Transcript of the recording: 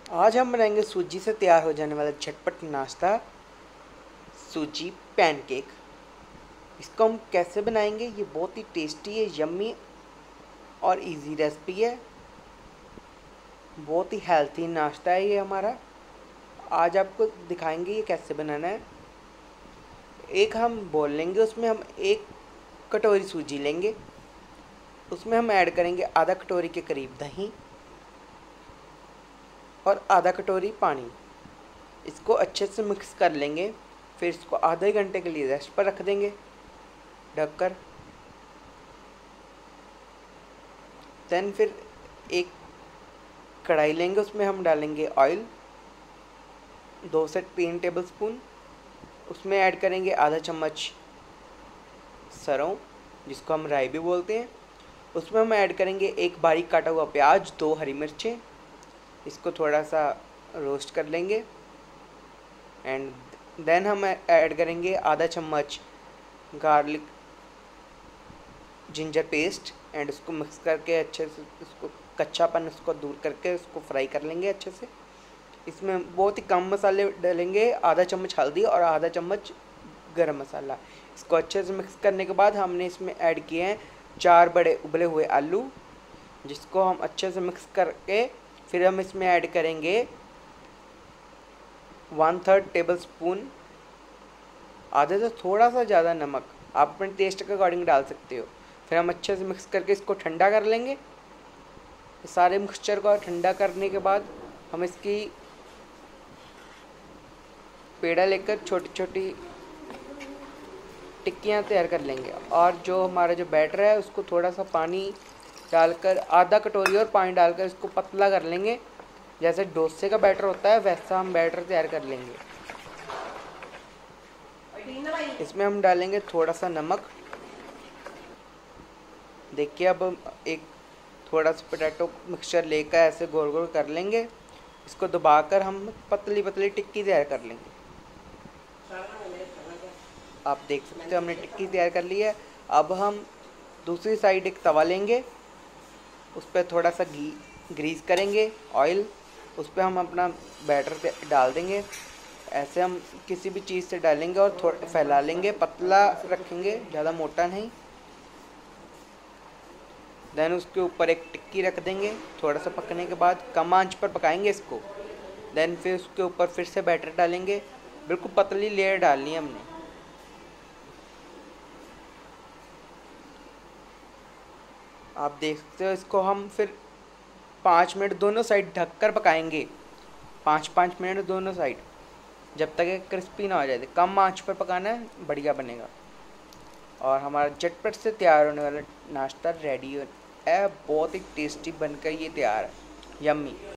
आज हम बनाएंगे सूजी से तैयार हो जाने वाला झटपट नाश्ता सूजी पैनकेक। इसको हम कैसे बनाएंगे, ये बहुत ही टेस्टी है, यम्मी और इजी रेसिपी है। बहुत ही हेल्थी नाश्ता है ये हमारा। आज आपको दिखाएंगे ये कैसे बनाना है। एक हम बोल लेंगे, उसमें हम 1 कटोरी सूजी लेंगे। उसमें हम ऐड करेंगे आधा कटोरी के करीब दही और आधा कटोरी पानी। इसको अच्छे से मिक्स कर लेंगे। फिर इसको आधे घंटे के लिए रेस्ट पर रख देंगे ढककर। देन फिर एक कढ़ाई लेंगे, उसमें हम डालेंगे ऑयल 2 से 3 टेबल स्पून। उसमें ऐड करेंगे आधा चम्मच सरों, जिसको हम राई भी बोलते हैं। उसमें हम ऐड करेंगे 1 बारीक काटा हुआ प्याज, 2 हरी मिर्चें। इसको थोड़ा सा रोस्ट कर लेंगे। एंड देन हम ऐड करेंगे आधा चम्मच गार्लिक जिंजर पेस्ट एंड उसको मिक्स करके अच्छे से उसको कच्चापन उसको दूर करके उसको फ्राई कर लेंगे अच्छे से। इसमें बहुत ही कम मसाले डालेंगे, आधा चम्मच हल्दी और आधा चम्मच गरम मसाला। इसको अच्छे से मिक्स करने के बाद हमने इसमें ऐड किए हैं 4 बड़े उबले हुए आलू, जिसको हम अच्छे से मिक्स करके फिर हम इसमें ऐड करेंगे 1/3 टेबल स्पून, आधे से थोड़ा सा ज़्यादा नमक, आप अपने टेस्ट के अकॉर्डिंग डाल सकते हो। फिर हम अच्छे से मिक्स करके इसको ठंडा कर लेंगे। सारे मिक्सचर को ठंडा करने के बाद हम इसकी पेड़ा लेकर छोटी छोटी टिक्कियाँ तैयार कर लेंगे। और जो हमारा जो बैटर है उसको थोड़ा सा पानी डालकर, आधा कटोरी और पानी डालकर इसको पतला कर लेंगे। जैसे डोसे का बैटर होता है वैसा हम बैटर तैयार कर लेंगे। इसमें हम डालेंगे थोड़ा सा नमक। देखिए अब हम एक थोड़ा सा पोटैटो मिक्सचर लेकर ऐसे गोल गोल कर लेंगे। इसको दबाकर हम पतली पतली टिक्की तैयार कर लेंगे। आप देख सकते हो हमने टिक्की तैयार कर ली है। अब हम दूसरी साइड एक तवा लेंगे, उस पर थोड़ा सा ग्रीस करेंगे ऑयल। उस पर हम अपना बैटर डाल देंगे। ऐसे हम किसी भी चीज़ से डालेंगे और थोड़ा फैला लेंगे, पतला रखेंगे, ज़्यादा मोटा नहीं। देन उसके ऊपर एक टिक्की रख देंगे। थोड़ा सा पकने के बाद कम आंच पर पकाएंगे इसको। देन फिर उसके ऊपर फिर से बैटर डालेंगे। बिल्कुल पतली लेयर डालनी है हमने। आप देख सकते हो, इसको हम फिर 5 मिनट दोनों साइड ढककर पकाएंगे। 5-5 मिनट दोनों साइड, जब तक ये क्रिस्पी ना हो जाए। कम आंच पर पकाना है, बढ़िया बनेगा। और हमारा झटपट से तैयार होने वाला नाश्ता रेडी है। बहुत ही टेस्टी बनकर ये तैयार है, यम्मी।